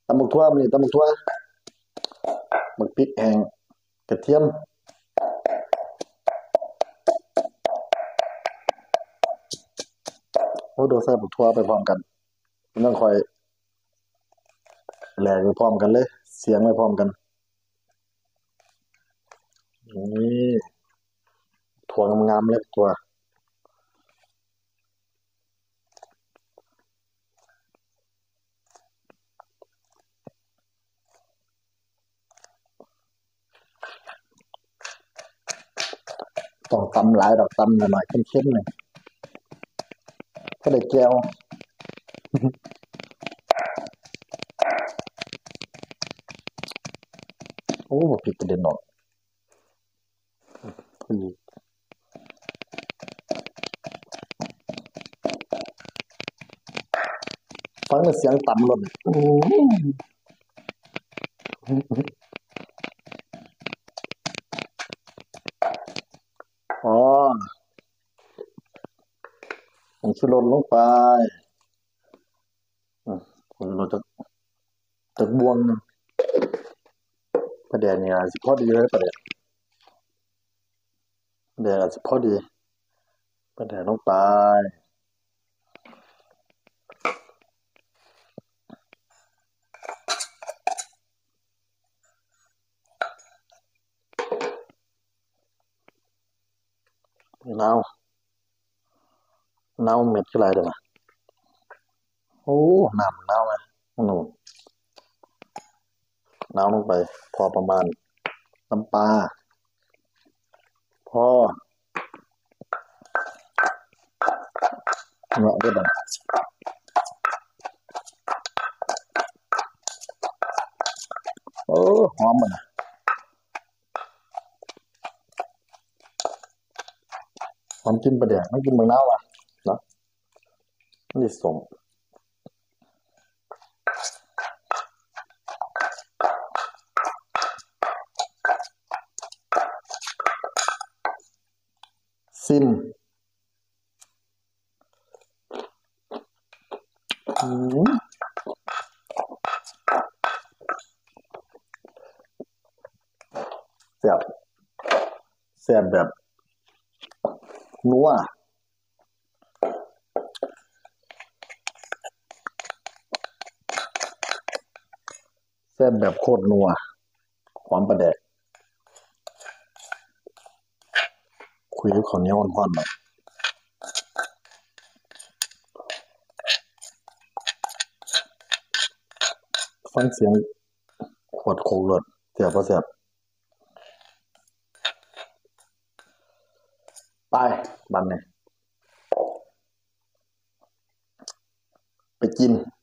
ตำบักทั่วมันนี่ตำบักทั่วบักพริกแห้งกระเทียมโอ้โดนใส่บักทั่วไปพร้อมกันต้องคอยแหลกไปพร้อมกันเลยเสียงไปพร้อมกันนี่ถั่วงามๆเลยถั่วต้องตำหลายดอกตำหน่อยๆเข้มๆหน่อยก็ได้แก้วโอ้บักพริกกระเด็นออกฟังเสียงตำรถอ๋อผมชูรสลงไปผมรสจากบวงนะประเดี๋ยวนี้อาจจะพอดีเลยประเดี๋ยวอาจจะพอดีประเดี๋ยวลงไปนาวเม็ดกี่ไรเดี๋ยวนะโอ้น้ำนาวไหมหนูนาวลงไปพอประมาณน้ำปลาพอเนาะก็ได้โอ้หอมมันหอมกินประเดี๋ยวไม่กินเมืองนาวอ่ะเนาะนี่ส่งซิมแซ่บแซ่บแบบนัวแซ่บแบบโคตรนัวหอมประเดกคุยกับข้าวเหนียวอ่อนๆหน่อยฟังเสียงขวดโคกรถเสียบพอเสียบไปบันเนี่ยไปกิน